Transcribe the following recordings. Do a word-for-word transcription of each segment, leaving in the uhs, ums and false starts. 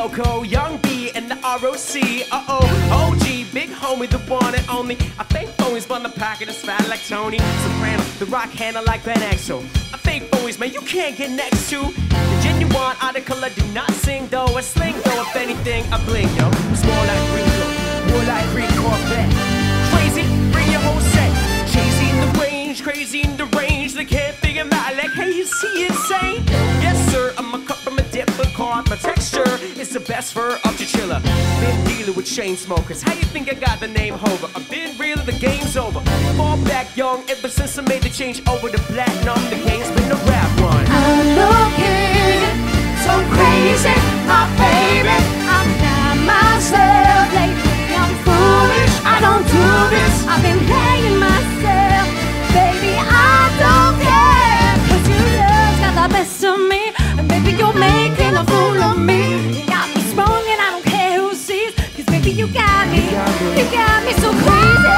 Loco, Young B, and the R O C. Uh-oh, O G, big homie, the one and only. I think phonies, but the pocket is fat like Tony Soprano, the rock handle like Ben Exo. I think phonies, man, you can't get next to the genuine article. I do not sing, though. I sling, though, if anything, I blink, yo. It's more like Rico, more like Green Corvette. Crazy, bring your whole set. Chasing in the range, crazy in the range. They can't figure me out like, hey, is he insane? Yes, sir, I'm a cup from a different card. My texture is the best fur of Chinchilla. Been dealing with chain smokers. How you think I got the name Hover? I've been real, the game's over. Fall back young, ever since I made the change over to platinum. The game's been a rap run. I'm looking so crazy, my baby. I'm not myself lately. I'm foolish, I don't do this. I've been playing myself, baby. I don't care, 'cause your love's got the best of me, and baby, you're making a fool of me. You got me sprung, and I don't care who sees, 'cause baby, you got me, you got me so crazy.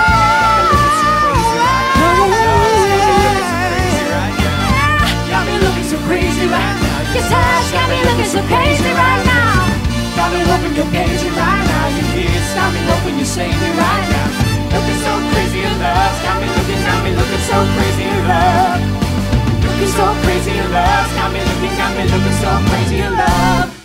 Got me looking so crazy right now. Your touch got me looking so crazy right now. Got me hoping you're crazy right now. Your kiss got me hoping you save me right now. Looking so crazy in love, got me looking, got me looking so crazy in love. Looking so crazy in love, got me looking, got me looking so crazy in love.